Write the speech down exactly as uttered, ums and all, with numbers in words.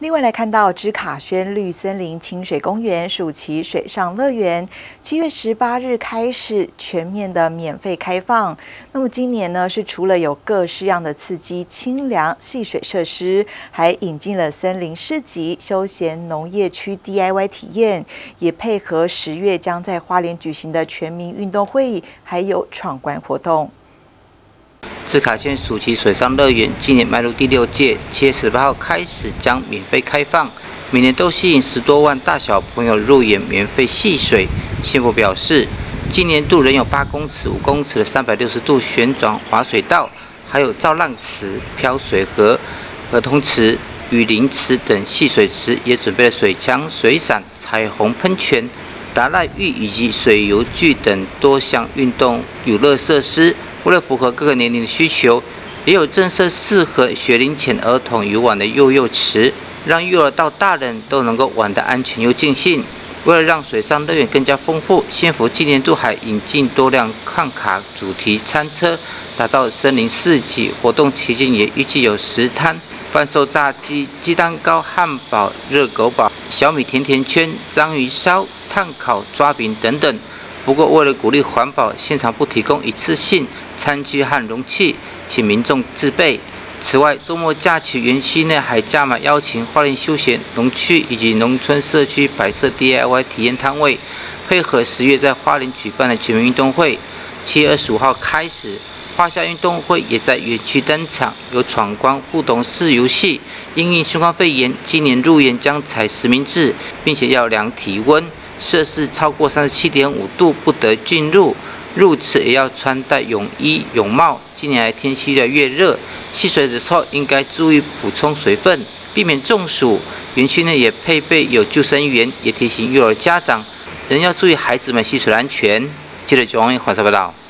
另外来看到芝卡轩绿森林清水公园暑期水上乐园，七月十八日开始全面的免费开放。那么今年呢，是除了有各式样的刺激清凉戏水设施，还引进了森林市集、休闲农业区 D I Y 体验，也配合十月将在花莲举行的全民运动会，还有闯关活动。 芝卡轩暑期水上乐园今年迈入第六届，七月十八号开始将免费开放，每年都吸引十多万大小朋友入园免费戏水。县府表示，今年度仍有八公尺、五公尺的三百六十度旋转滑水道，还有造浪池、漂水河、儿童池、雨林池等戏水池，也准备了水枪、水伞、彩虹喷泉、达赖浴以及水游具等多项运动娱乐设施。为了符合各个年龄的需求，也有政策适合学龄前儿童游玩的幼幼池，让幼儿到大人都能够玩得安全又尽兴。为了让水上乐园更加丰富，县府今年度还引进多辆抗卡主题餐车，打造森林市集。活动期间也预计有十摊贩售炸鸡、鸡蛋糕、汉堡、热狗堡、小米甜甜圈、章鱼烧、炭烤抓饼等等。不过，为了鼓励环保，现场不提供一次性餐具和容器，请民众自备。此外，周末假期园区内还加码邀请花莲休闲农区以及农村社区摆设 D I Y 体验摊位，配合十月在花莲举办的全民运动会。七月二十五号开始，花夏运动会也在园区登场，有闯关互动式游戏。因应新冠肺炎，今年入园将采实名制，并且要量体温。摄氏超过三十七点五度不得进入，入池也要穿戴泳衣、泳帽。今年来天气越来越热，戏水的时候应该注意补充水分，避免中暑。园区内也配备有救生员，也提醒幼儿家长仍要注意孩子们戏水的安全。记者九王一华采报道。